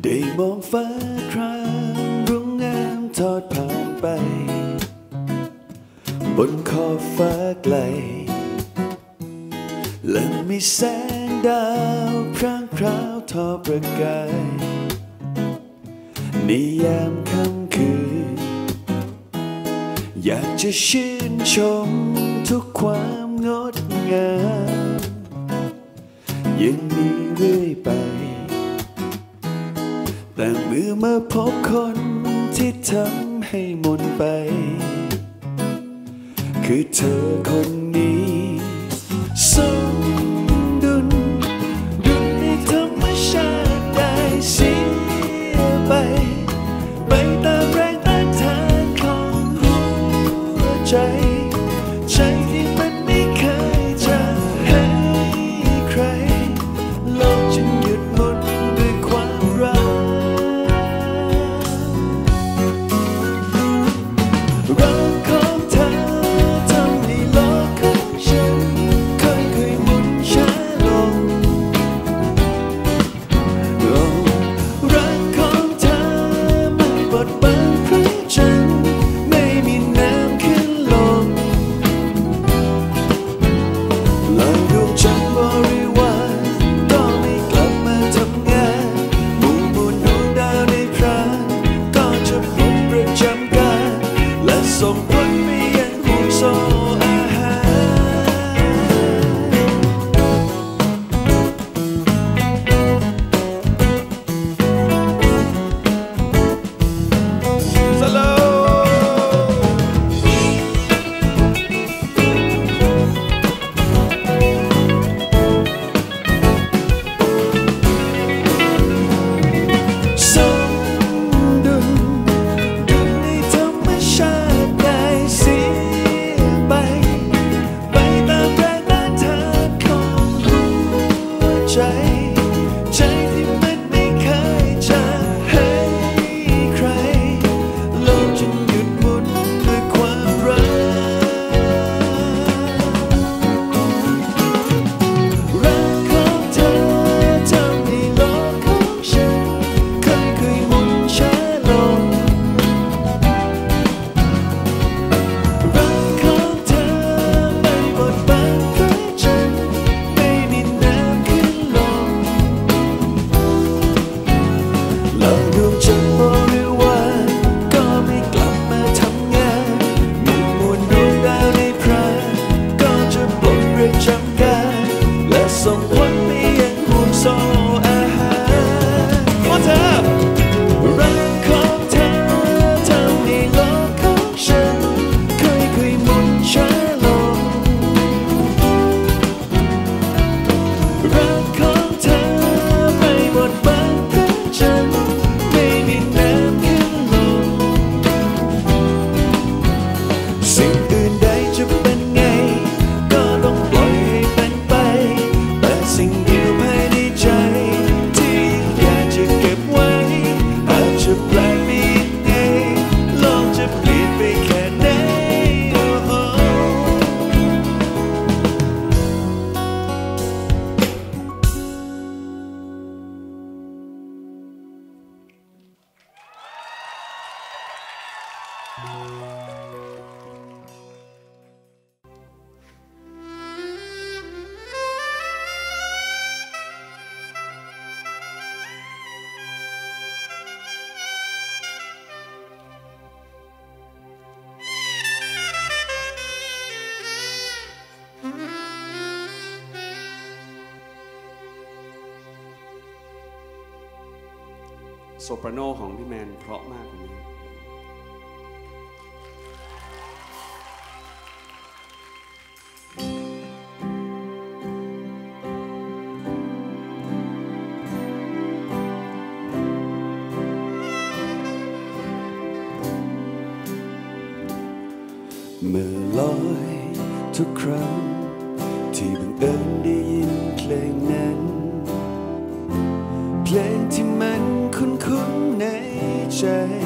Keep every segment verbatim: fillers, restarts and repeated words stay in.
ได้มองฟ้าครามรุ่งงามทอดผ่านไปบนขอบฟ้าไกลและมีแสงดาวพร่างพราวทอประกายในยามค่ำคืนอยากจะชื่นชมทุกความงดงามยังมีเรื่อยไปแต่เมื่อมาพบคนที่ทำให้หมดไปคือเธอคนนี้สมดุลดุลในธรรมชาติได้เสียไปไปตามแรงต้านทานของหัวใจใจที่มันไม่เคยจะให้ใครโลกจึงหยุดหมุนด้วยความรักรักของเธอทำให้โลกของฉันค่อยๆหมุนช้าลงรักของเธอไม่บดบังพระจันทร์ไม่มีน้ำขึ้นลงหลังดวงจันทร์บริวารก็ไม่กลับมาทำงานหมู่มวลดวงดาวในพรางก็จะปลุกประจำการและส่งผลไปยังห่วงโซ่อาหารสโลว์สมดุลดุลในธรรมชาติได้เสียไปไปตามแรงต้านทานของหัวใจใจที่มันไม่เคยจะให้ใครโลกจึงหยุดหมุนด้วยความรักรักของเธอทำให้โลกของฉันค่อยๆหมุนช้าลงรักของเธอไม่บดบังพระจันทร์ไม่มีน้ำขึ้นลงหลังดวงจันทร์บริวารก็ไม่กลับมาทำงานหมู่มวลดวงดาวในพรางก็จะปลดประจำการและส่งผลไปยังห่วงโซ่อาหารว่าเธอรักของเธอทำให้โลกของฉันค่อยๆหมุนช้าลงรักของเธอไม่บดบังพระจันทร์ไม่มีน้ำขึ้นลงสิ่งอื่นใดจะเป็นไงก็ต้องปล่อยให้เป็นไปแต่สิ่งเดียวภายในใจที่อยากจะเก็บไว้อาจจะแปลกไปยังไงโลกจะเปลี่ยนไปแค่ไหนโอ้โหโซปราโนของพี่แมนเพราะมากวันนี้เมื่อลอยทุกครั้งที่บังเอิญได้ยินเพลงนั้นเพลงที่มันคุ้นๆในใจ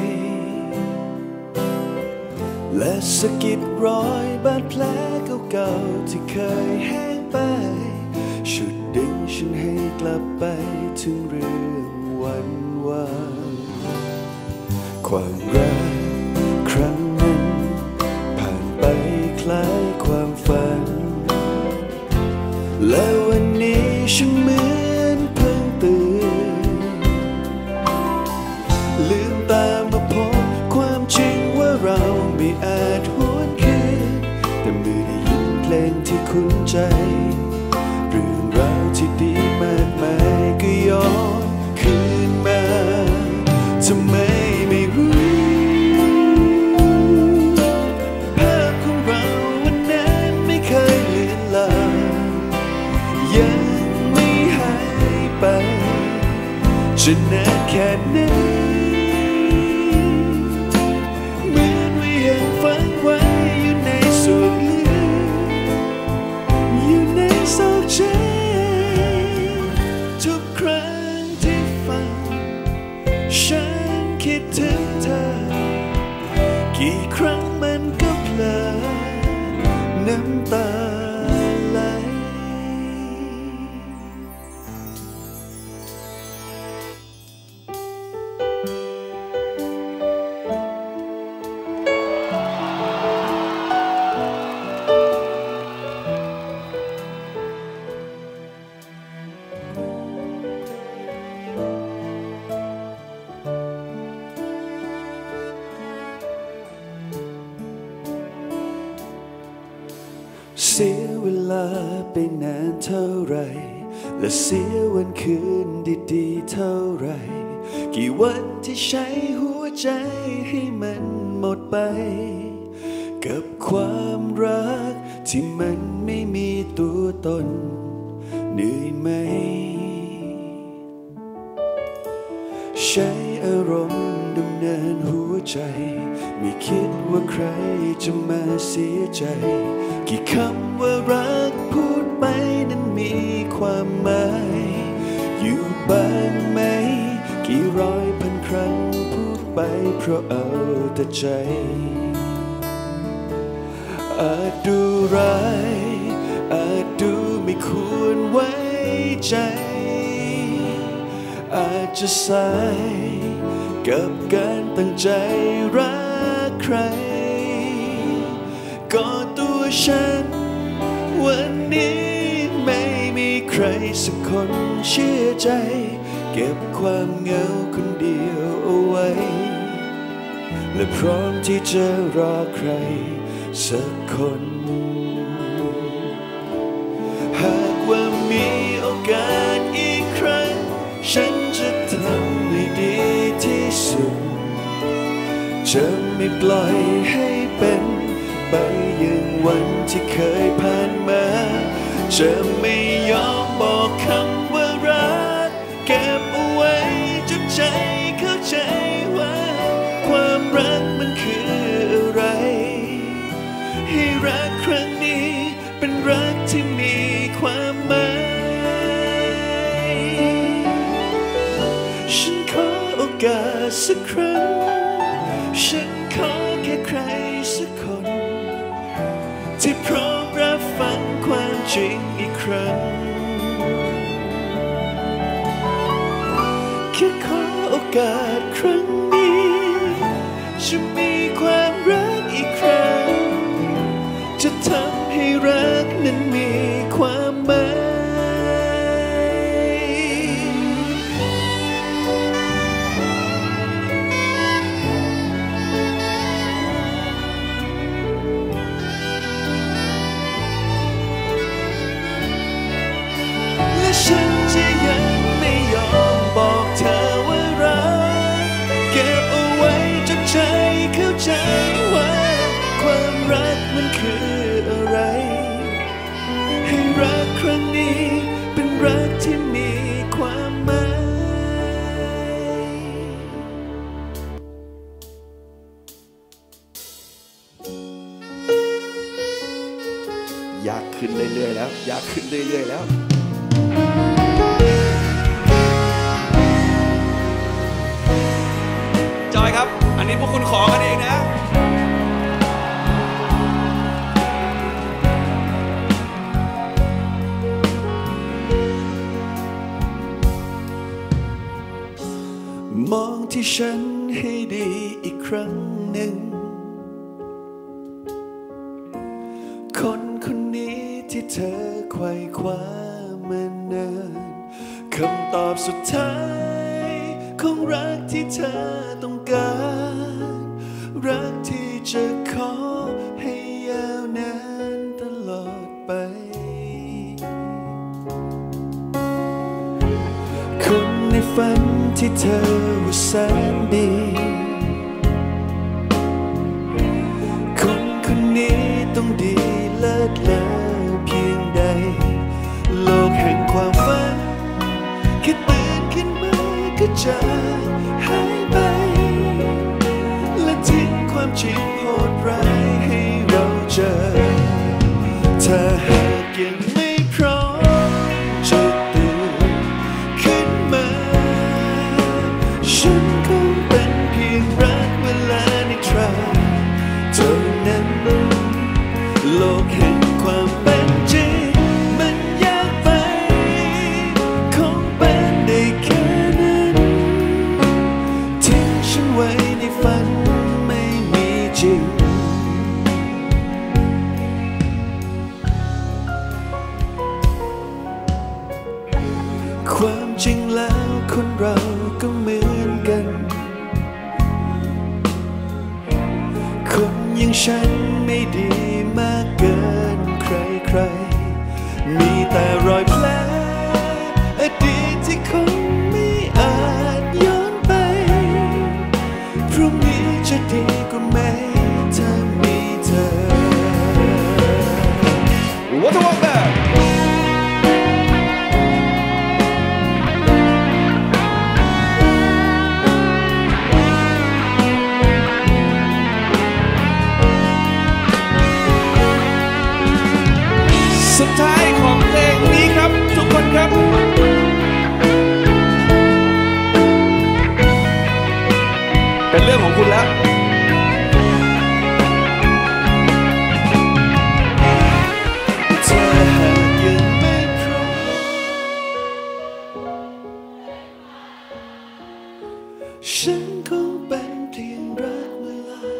และสะกิดรอยบาดแผลเก่าๆที่เคยแห้งไปฉุดดึงฉันให้กลับไปถึงเรื่องวันวว่าความรักครั้งนั้นผ่านไปคล้ายความฝันและวันนี้ฉันเหมือนเพิ่งตื่นลืมตามาพบความจริงว่าเราไม่อาจหวนคืนแต่เมื่อได้ยินเพลงที่คุ้นใจเรื่องราวที่ดีมากมายก็ย้อนคืนมาทำไมไม่รู้ภาพของเราวันนั้นไม่เคยเลือนลางยังไม่หายไปจะนานแค่ไหนเหมือนว่ายังฝังไว้อยู่ในส่วนลึกอยู่ในซอกใจทุกครั้งที่ฟังฉันคิดถึงเธอกี่ครั้งมันก็เพลอน้ำตาไหลเสียเวลาไปนานเท่าไรและเสียวันคืนดีๆเท่าไรกี่วันที่ใช้หัวใจให้มันหมดไปกับความรักที่มันไม่มีตัวตนเหนื่อยไหมใช้อารมณ์ดำเนินหัวใจไม่คิดว่าใครจะมาเสียใจกี่คำว่ารักพูดไปนั้นมีความหมายอยู่บ้างไหมกี่ร้อยพันครั้งพูดไปเพราะเอาแต่ใจอาจดูร้ายอาจดูไม่ควรไว้ใจอาจจะสายกับการตั้งใจรักใครก็ตัวฉันวันนี้ไม่มีใครสักคนเชื่อใจเก็บความเหงาคนเดียวเอาไว้และพร้อมที่จะรอใครสักคนหากว่ามีโอกาสอีกครั้งฉันจะทำให้ดีที่สุดจะไม่ปล่อยให้เป็นไปอย่างวันที่เคยผ่านมาจะไม่ยอมบอกคำว่ารักเก็บเอาไว้จนใจเข้าใจว่าความรักมันคืออะไรให้รักครั้งนี้เป็นรักที่มีความหมายฉันขอโอกาสสักครั้งฉันขอแค่ใครสักคนที่พร้อมรับฟังความจริงอีกครั้งแค่ขอโอกาสครั้งนี้จะมีความรักอีกครั้งจะทำให้รักนั้นมีความหมายฉันจะยังไม่ยอมบอกเธอว่ารักเก็บเอาไว้จนใจเข้าใจว่าความรักมันคืออะไรให้รักครั้งนี้เป็นรักที่มีความหมายอยากขึ้นเรื่อยๆแล้วอยากขึ้นเรื่อยๆแล้วจอยครับอันนี้พวกคุณขอกันเองนะมที่ฉันให้ดีอีกครั้งหนึ่งคนคนนี้ที่เธอไขว่คว้ามานานคำตอบสุดท้ายของรักที่เธอต้องการรักที่จะขอให้ยาวนานตลอดไปคนในฝันที่เธอว่าแสนดีคนคนนี้ต้องดีเลิศเลอเพียงใดโลกแห่งความฝันแค่ตื่นขึ้นมาก็จะหายไปและทิ้งความจริงโหดร้ายให้เราเจอถ้าหากยังไม่พร้อมจะตื่นขึ้นมาฉันคงเป็นเพียงรักเวลาในทราเท่านั้นโลกแห่งความเป็นจริงมันยากไปคงเป็นได้แค่นั้นทิ้งฉันไว้ในฝันไม่มีจริงความจริงแล้วคนเราก็เหมือนกันคนอย่างฉันไม่ดีมากเกินใครใครมีแต่รอยแผลอดีตที่คงไม่อาจย้อนไปพรุ่งนี้จะดีกว่าไหมถ้ามีเธอ What about that? สุดท้ายของเพลงนี้ครับทุกคนครับเป็นเรื่องของคุณแล้วถ้าหากยังไม่พร้อมฉันคงเป็นเพียงรักเวลา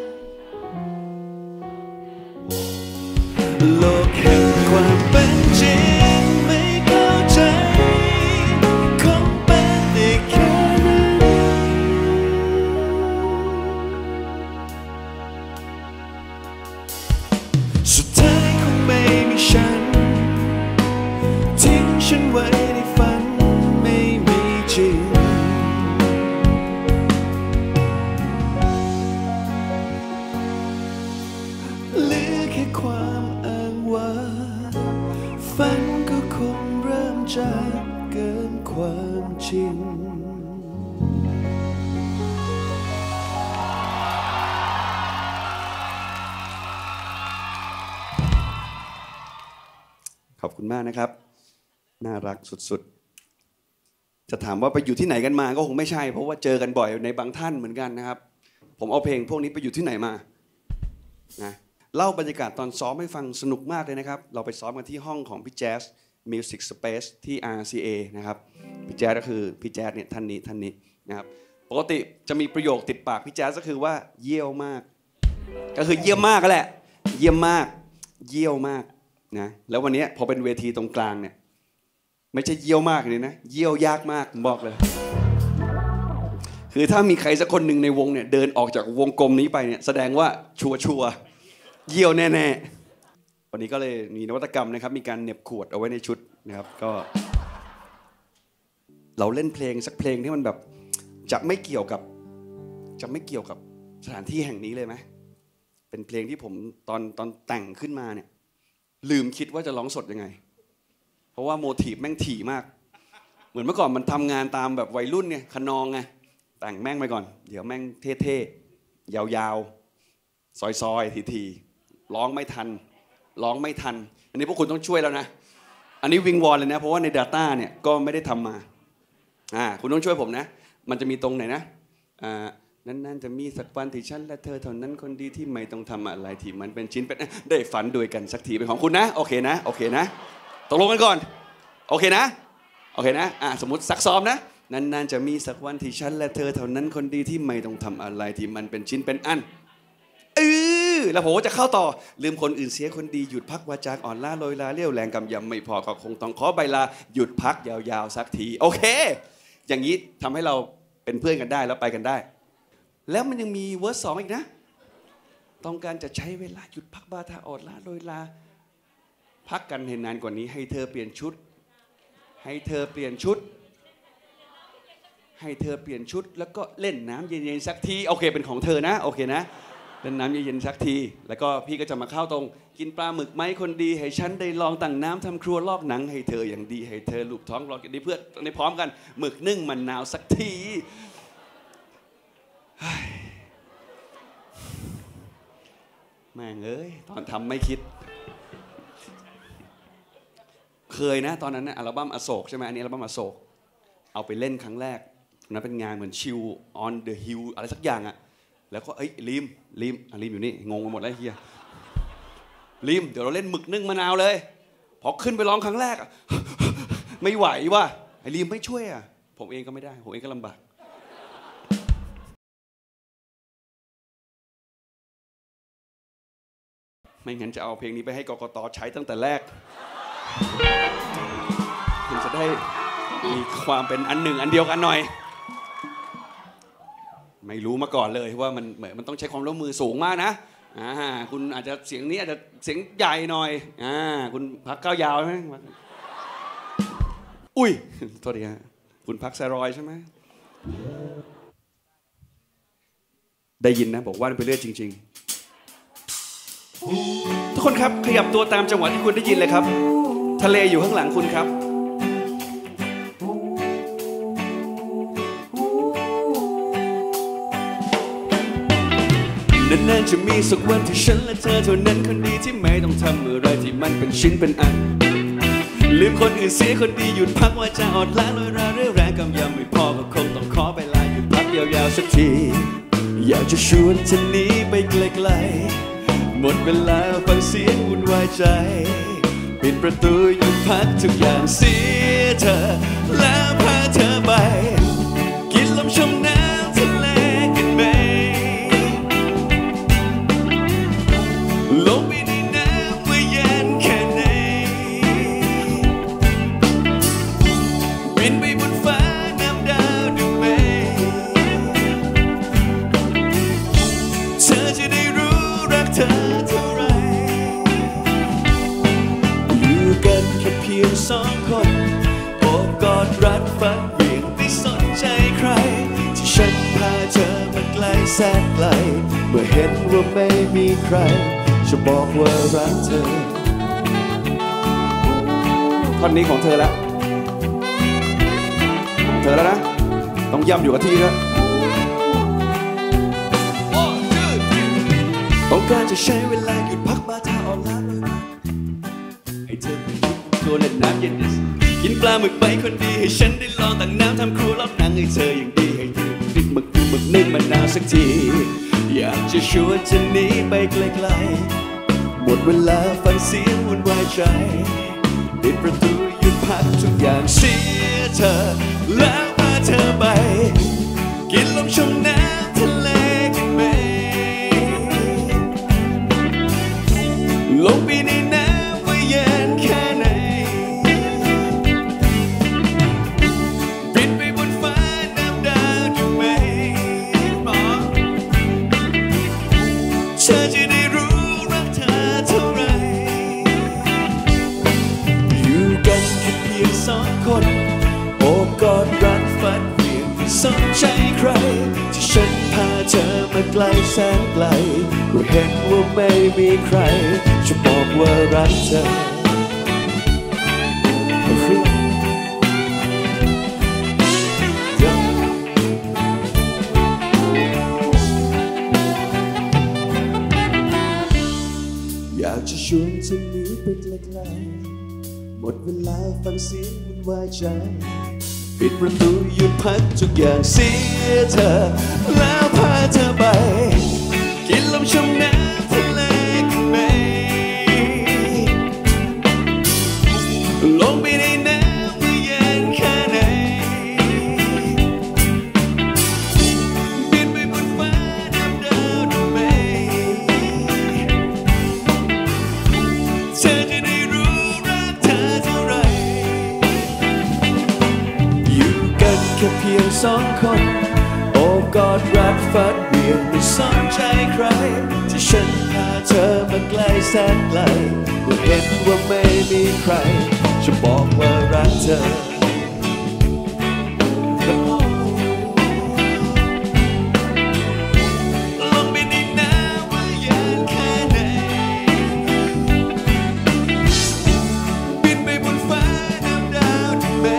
โลกแห่งความเป็นจริงไม่เข้าใจคงเป็นได้แค่นั้นสุดท้ายคงไม่มีฉันทิ้งฉันไว้ในฝันไม่มีจริงเหลือแค่ความอ้างว้างฝันก็คงเริ่มจากเกินความจริงขอบคุณมากนะครับน่ารักสุดๆจะถามว่าไปอยู่ที่ไหนกันมาก็คงไม่ใช่เพราะว่าเจอกันบ่อยในบางท่านเหมือนกันนะครับผมเอาเพลงพวกนี้ไปอยู่ที่ไหนมานะเล่าบรรยากาศตอนซ้อมให้ฟังสนุกมากเลยนะครับเราไปซ้อมกันที่ห้องของพี่แจ๊ส Music Space ที่ อาร์ ซี เอ นะครับพี่แจ๊สก็คือพี่แจ๊สเนี่ยท่านนี้ท่านนี้นะครับปกติจะมีประโยคติดปากพี่แจ๊สก็คือว่าเยี่ยวมากก็คือเยี่ยมมากก็แหละเยี่ยมมากเยี่ยวมากนะแล้ววันนี้พอเป็นเวทีตรงกลางเนี่ยไม่ใช่เยี่ยวมากเลยนะเยี่ยวยากมากผมบอกเลยคือถ้ามีใครสักคนหนึ่งในวงเนี่ยเดินออกจากวงกลมนี้ไปเนี่ยแสดงว่าชัวชัวเยี่ยวแน่ๆวันนี้ก็เลยมีนวัตกรรมนะครับมีการเหน็บขวดเอาไว้ในชุดนะครับก็เราเล่นเพลงสักเพลงที่มันแบบจะไม่เกี่ยวกับจะไม่เกี่ยวกับสถานที่แห่งนี้เลยไหมเป็นเพลงที่ผมตอนตอนแต่งขึ้นมาเนี่ยลืมคิดว่าจะร้องสดยังไงเพราะว่าโมทีฟแม่งถี่มากเหมือนเมื่อก่อนมันทำงานตามแบบวัยรุ่นไงขนองไงแต่งแม่งไปก่อนเดี๋ยวแม่งเท่ๆยาวๆซอยๆทีๆร้องไม่ทันร้องไม่ทันอันนี้พวกคุณต้องช่วยแล้วนะอันนี้วิงวอนเลยนะเพราะว่าใน Data เนี่ยก็ไม่ได้ทำมาอ่าคุณต้องช่วยผมนะมันจะมีตรงไหนนะอ่านั่นๆจะมีสักวันที่ฉันและเธอเท่านั้นคนดีที่ไม่ต้องทำอะไรที่มันเป็นชิ้นเป็นได้ฝันด้วยกันสักทีเป็นของคุณนะโอเคนะโอเคนะตกลงกันก่อนโอเคนะโอเคนะอ่ะสมมติซักซ้อมนะนานๆจะมีสักวันที่ฉันและเธอเท่านั้นคนดีที่ไม่ต้องทำอะไรที่มันเป็นชิ้นเป็นอันเออแล้วผมจะเข้าต่อลืมคนอื่นเสียคนดีหยุดพักวาจากอ่อนล้าลอยลาเลี้ยวแรงกำยำไม่พอก็คงต้องขอใบลาหยุดพักยาวๆสักทีโอเคอย่างนี้ทำให้เราเป็นเพื่อนกันได้แล้วไปกันได้แล้วมันยังมีเวอร์สสองอีกนะต้องการจะใช้เวลาหยุดพักบาทาอ่อนล้าลอยลาพักกันให้นานกว่านี้ให้เธอเปลี่ยนชุดให้เธอเปลี่ยนชุดให้เธอเปลี่ยนชุดแล้วก็เล่นน้ำเย็นๆสักทีโอเคเป็นของเธอนะโอเคนะเล่นน้ำเย็นๆสักทีแล้วก็พี่ก็จะมาเข้าตรงกินปลาหมึกไหมคนดีให้ฉันได้ลองตั้งน้ำทำครัวลอกหนังให้เธออย่างดีให้เธอลูบท้องรอกันดีเพื่อนในพร้อมกันหมึกนึ่งมันนาวสักทีแม่งเอ้ยตอนทำไม่คิดเคยนะตอนนั้นนะอัลบั้มอโศกใช่ไหมอันนี้อัลบั้มอโศกเอาไปเล่นครั้งแรกนั้นเป็นงานเหมือนชิล on the hill อะไรสักอย่างอะแล้วก็เอ้ยลิมลิมอ่ะลิมอยู่นี่งงไปหมดแล้วเฮียลิมเดี๋ยวเราเล่นหมึกนึ่งมะนาวเลยพอขึ้นไปร้องครั้งแรกอะไม่ไหวว่ะไอ้ลิมไม่ช่วยอะผมเองก็ไม่ได้ผมเองก็ลำบากไม่งั้นจะเอาเพลงนี้ไปให้กกต.ใช้ตั้งแต่แรกคุณจะได้มีความเป็นอันหนึ่งอันเดียวกันหน่อยไม่รู้มาก่อนเลยว่ามันเหมือนมันต้องใช้ความร่วมมือสูงมากนะอ่าคุณอาจจะเสียงนี้อาจจะเสียงใหญ่หน่อยอ่าคุณพักก้าวยาวใช่ไหมอุ้ยโทษทีฮะคุณพักไซรอยใช่ไหมได้ยินนะบอกว่าเป็นเรื่องจริงๆทุกคนครับขยับตัวตามจังหวะที่คุณได้ยินเลยครับทะเลอยู่ข้างหลังคุณครับนานๆจะมีสักวันที่ฉันและเธอเท่านั้นคนดีที่ไม่ต้องทำอะไรที่มันเป็นชิ้นเป็นอันลืมคนอื่นเสียคนดีหยุดพักว่าจะอ่อนล้าลอยราเรื่อแรงกำยำไม่พอก็คงต้องขอไปลาหยุดพักยาวๆสักทีอยากจะชวนเธอหนีไปไกลๆหมดเวลาฟังเสียงวุ่นวายใจปิดประตูหยุดพักทุกอย่างเสียเธอแล้วพาเธอไปกินลมชมน้ำทะเลกันไหมลงไปในน้ำว่าเย็นแค่ไหนบินไปบนฟ้าน้ำดาวดูไหมเธอจะได้รู้รักเธอเท่าไรอยู่กันแค่เพียงสองคนโอบกอดรัดฟัดเหวี่ยงไม่สนใจใครที่ฉันพาเธอมาไกลแสนไกลเมื่อเห็นว่าไม่มีใครจะบอกว่ารักเธอท่อนนี้ของเธอแล้วของเธอแล้วนะต้องย้ำอยู่กับที่แล้วต้องการจะใช้เวลาหยุดพักบาทาอ่อนล้าให้เธอเป็นตัวเล่นน้ำเย็นกินปลาหมึกไปคนดีให้ฉันได้ลองตั้งน้ำทำครัวรอบหนังให้เธออย่างดีให้เธอติดหมึกติดหมึกนึ่งมะนาวสักทีอยากจะชวนเธอหนีไปไกลๆหมดเวลาฟังเสียงวุ่นวายใจปิดประตูหยุดพักทุกอย่างเสียเธอแล้วพาเธอไปกินลมชมน้ำทะเลกันไหมลงไปในน้ำว่าเย็นแค่ไหนบินไปบนฟ้าน้ำดาวดูไหมเธอจะได้รู้รักเธอเท่าไรอยู่กันแค่เพียงสองคนโอบกอดรัดฟัดเหวี่ยงไม่สนใจใครที่ฉันพาเธอมาไกลแสนไกลเมื่อเห็นว่าไม่มีใครจะบอกว่ารักเธออยากจะชวนเธอหนีไปไกลๆหมดเวลาฟังเสียงวุ่นวายใจปิดประตูหยุดพักทุกอย่างเสียเธอแล้วพาเธอไปกินลมชมน้ำทะเลกันไหมลงไปในน้ำว่าเย็นแค่ไหนพียงสองคนโอบกอดรัดฟัดเวียนไม่สนใจใครที่ฉันพาเธอมาไกลแสนไกลก็เห็นว่าไม่มีใครจะบอกว่ารักเธอลงไปในน้ำว่าเย็นแค่ไหนบินไปบนฟ้าน้ำดาวที่ไม่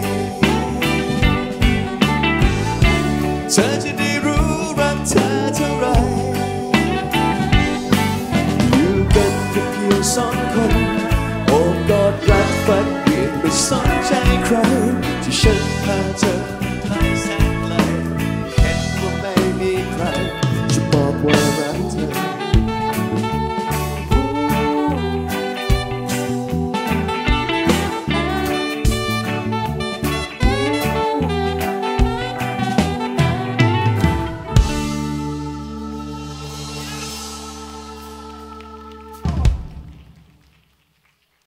เธอจะได้รู้รักเธอเท่าไรอยู่กันแค่เพียงสองคนโอบกอดรัดฟัดเวียนไม่สนใจใครที่ฉันพาเธอไปแสนไกลเห็นว่าไม่มีใคร